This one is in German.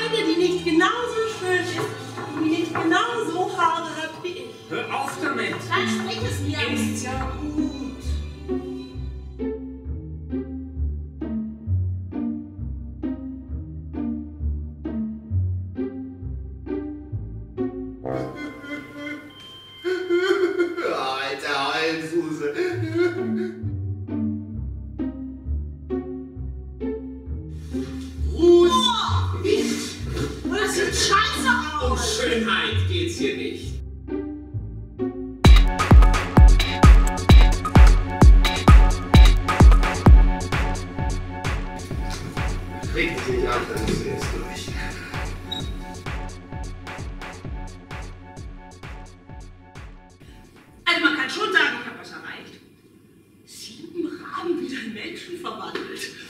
eine, die nicht genauso schön ist, die nicht genauso Haare hat wie ich. Hör auf damit! Dann sprich es mir. Ist ja gut. Alter Heulsuse. Das sieht scheiße Um aus. Schönheit geht's hier nicht. Reg dich nicht ab, dann bist du jetzt durch. Also man kann schon sagen, ich habe was erreicht. 7 Raben wieder in Menschen verwandelt.